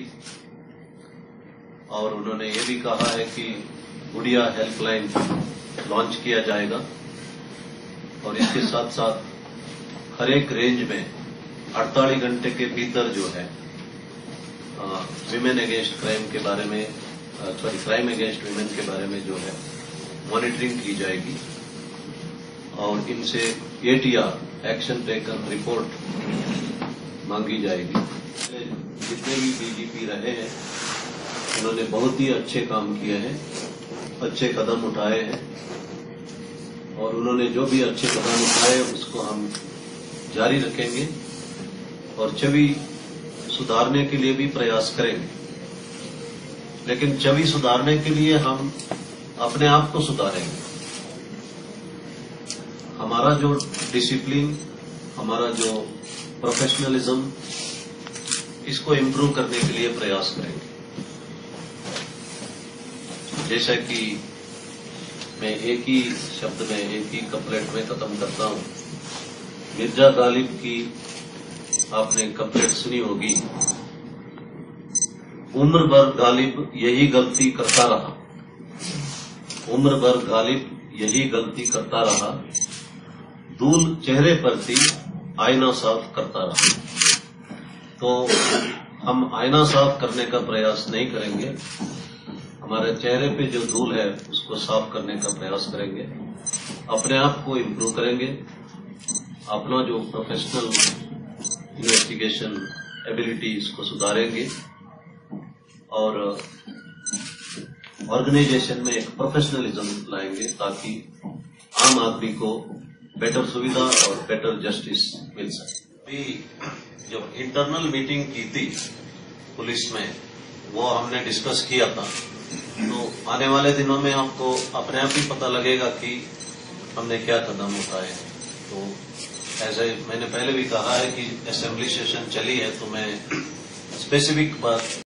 और उन्होंने ये भी कहा है कि गुड़िया हेल्पलाइन लॉन्च किया जाएगा और इसके साथ साथ हर एक रेंज में 48 घंटे के भीतर जो है विमेन अगेंस्ट क्राइम के बारे में क्राइम अगेंस्ट विमेन के बारे में जो है मॉनिटरिंग की जाएगी और इनसे एटीआर एक्शन टेकन रिपोर्ट मांगी जाएगी। जितने भी डीजीपी रहे हैं उन्होंने बहुत ही अच्छे काम किए हैं, अच्छे कदम उठाए हैं और उन्होंने जो भी अच्छे कदम उठाए उसको हम जारी रखेंगे और छवि सुधारने के लिए भी प्रयास करेंगे। लेकिन छवि सुधारने के लिए हम अपने आप को सुधारेंगे। हमारा जो डिसिप्लिन, हमारा जो प्रोफेशनलिज्म, इसको इम्प्रूव करने के लिए प्रयास करेंगे। जैसा कि मैं एक ही शब्द में, एक ही कपलेट में खत्म करता हूं। मिर्जा गालिब की आपने कपलेट सुनी होगी, उम्र भर गालिब यही गलती करता रहा, उम्र भर गालिब यही गलती करता रहा, धूल चेहरे पर थी आईना साफ करता रहा। तो हम आईना साफ करने का प्रयास नहीं करेंगे, हमारे चेहरे पे जो धूल है उसको साफ करने का प्रयास करेंगे, अपने आप को इम्प्रूव करेंगे, अपना जो प्रोफेशनल इन्वेस्टिगेशन एबिलिटी इसको सुधारेंगे और ऑर्गेनाइजेशन में एक प्रोफेशनलिज्म लाएंगे ताकि आम आदमी को बेटर सुविधा और बेटर जस्टिस मिल सके। अभी जब इंटरनल मीटिंग की थी पुलिस में, वो हमने डिस्कस किया था, तो आने वाले दिनों में आपको अपने आप ही पता लगेगा कि हमने क्या कदम उठाए। तो ऐसे मैंने पहले भी कहा है कि असेंबली सेशन चली है तो मैं स्पेसिफिक बात